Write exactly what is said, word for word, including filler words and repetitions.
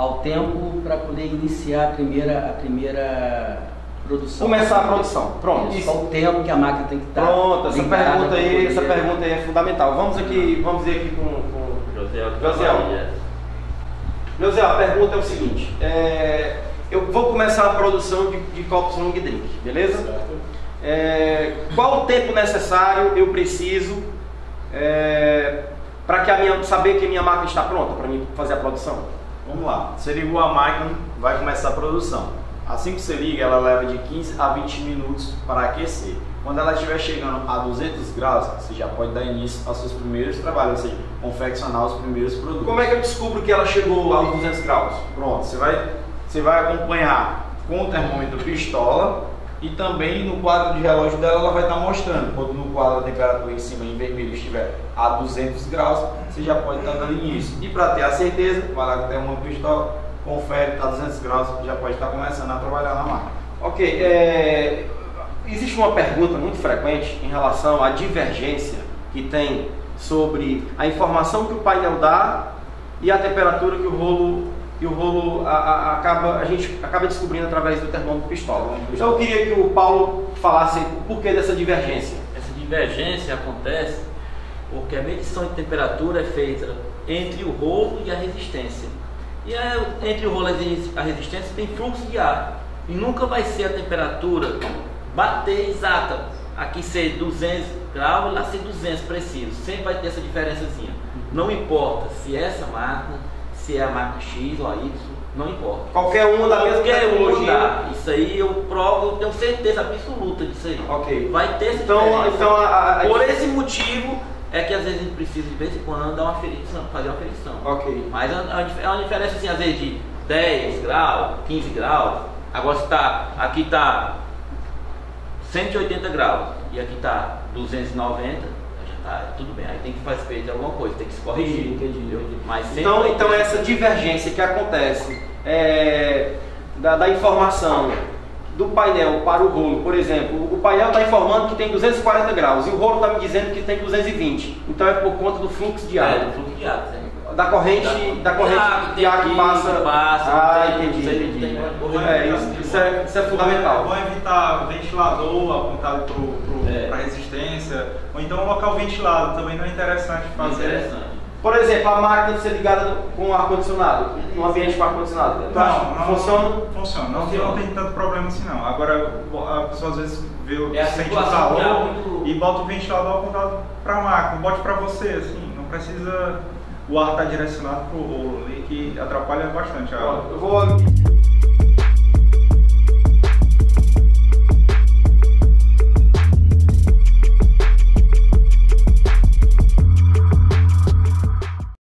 ao tempo para poder iniciar a primeira, a primeira produção. Começar a produção. Pronto. Isso. Qual o tempo que a máquina tem que estar. Pronto, essa pergunta aí, poder... essa pergunta aí é fundamental. Vamos aqui, vamos ver aqui com, com... José. José. José, a pergunta é o seguinte, é, eu vou começar a produção de, de copos long drink, beleza? É, qual o tempo necessário eu preciso é, para que a minha, saber que a minha máquina está pronta para mim fazer a produção? Vamos lá, você ligou a máquina, vai começar a produção. Assim que você liga, ela leva de quinze a vinte minutos para aquecer. Quando ela estiver chegando a duzentos graus, você já pode dar início aos seus primeiros trabalhos, ou seja, confeccionar os primeiros produtos. Como é que eu descubro que ela chegou aos duzentos graus? Pronto, você vai, você vai acompanhar com o termômetro pistola e também no quadro de relógio dela ela vai estar mostrando. Quando no quadro a temperatura em cima em vermelho estiver a duzentos graus, você já pode estar dando início. E para ter a certeza, vai lá com o termômetro pistola, confere, está a duzentos graus, já pode estar começando a trabalhar na máquina. Ok, é... existe uma pergunta muito frequente em relação à divergência que tem sobre a informação que o painel dá e a temperatura que o rolo, que o rolo a, a, acaba, a gente acaba descobrindo através do termômetro pistola. Então eu queria que o Paulo falasse o porquê dessa divergência. Essa divergência acontece porque a medição de temperatura é feita entre o rolo e a resistência. E a, entre o rolo e a resistência tem fluxo de ar. E nunca vai ser a temperatura bater exata. Aqui ser duzentos graus, lá ser duzentos preciso. Sempre vai ter essa diferençazinha. Não importa se é essa máquina, se é a máquina X ou a Y, não importa. Qualquer uma da mesma tecnologia. Isso aí eu provo, eu tenho certeza absoluta disso aí. Ok. Vai ter essa então, diferença. Então, a, a... Por esse motivo é que às vezes a gente precisa de vez em quando dar uma aferição, fazer uma aferição. Ok. Mas é uma diferença assim, às vezes de dez graus, quinze graus. Agora se tá, aqui está cento e oitenta graus e aqui está duzentos e noventa, já está tudo bem. Aí tem que fazer feito alguma coisa, tem que se corrigir. Entendi, entendi. Mas então, então essa divergência que acontece é, da, da informação do painel para o rolo, por exemplo, o painel está informando que tem duzentos e quarenta graus e o rolo está me dizendo que tem duzentos e vinte. Então é por conta do fluxo de ar. É, do fluxo de ar, sim. Da corrente, da, da corrente de ar que passa. passa ah, tem, entendi, entendi. É, isso, isso, é, isso é fundamental. Vão evitar ventilador apontado para é. a resistência, ou então um local ventilado, também não é interessante fazer. Interessante. Por exemplo, a máquina ser ligada com ar-condicionado, num ambiente com ar-condicionado. Não, não, funciona? Funciona, não, funciona. não tem tanto problema assim não. Agora a pessoa às vezes vê, é sente o calor muito... e bota o ventilador apontado para a máquina, bote para você, assim, não precisa. O ar está direcionado para o rolo ali, que atrapalha bastante a... Eu vou...